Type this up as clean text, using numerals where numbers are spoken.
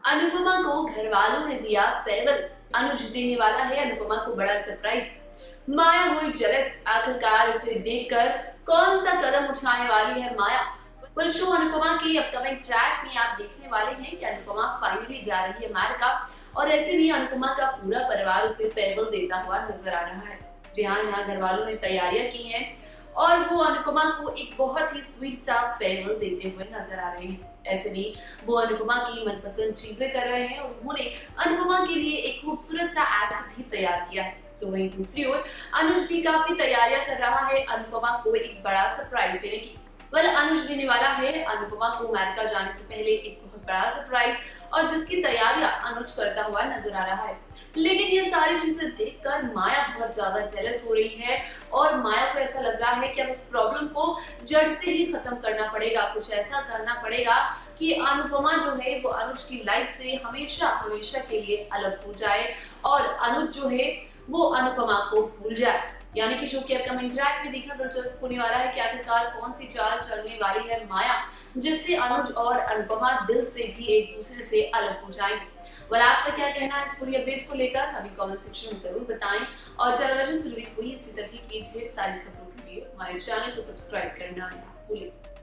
अनुपमा को घर वालों ने दिया फेयरवेल। अनुज देने वाला है अनुपमा को बड़ा सरप्राइज। माया हुई जेलस। आखिरकार इसे देखकर कौन सा कदम उठाने वाली है माया। शो अनुपमा के अपकमिंग ट्रैक में आप देखने वाले हैं कि अनुपमा फाइनली जा रही है अमेरिका और ऐसे भी अनुपमा का पूरा परिवार उसे फेयरवेल देता हुआ नजर आ रहा है। जहाँ घर वालों ने तैयारियां की हैं और वो अनुपमा को एक बहुत ही स्वीट सा फेयरवेल देते हुए नजर आ रहे हैं। ऐसे भी वो अनुपमा की मनपसंद चीजें कर रहे हैं और उन्होंने अनुपमा के लिए एक खूबसूरत सा एक्ट भी तैयार किया है। तो वहीं दूसरी ओर अनुज भी काफी तैयारियां कर रहा है अनुपमा को एक बड़ा सरप्राइज देने की। अनुज देने वाला है अनुपमा को अमेरिका जाने से पहले एक बहुत बड़ा सरप्राइज और जिसकी तैयारियां अनुज करता हुआ नजर आ रहा है। लेकिन ये सारी चीजें देखकर माया बहुत ज्यादा जेलस हो रही है और माया को ऐसा लग रहा है कि अब इस प्रॉब्लम को जड़ से ही खत्म करना पड़ेगा। कुछ ऐसा करना पड़ेगा कि अनुपमा जो है वो अनुज की लाइफ से हमेशा हमेशा के लिए अलग हो जाए और अनुज जो है वो अनुपमा को भूल जाए। यानी कि शो के अपकमिंग ट्रैक में देखना दिलचस्प होने वाला है कि आखिरकार कौन सी चाल चलने वाली है माया जिससे अनुज और अनुपमा दिल से भी एक दूसरे से अलग हो जाएंगे। आपका क्या कहना है इस पूरी अपडेट को लेकर हमें कमेंट सेक्शन में जरूर बताएं और टेलीविजन से जुड़ी हुई इसी तरह की ढेर सारी खबरों के लिए हमारे चैनल को सब्सक्राइब करना ना भूलें।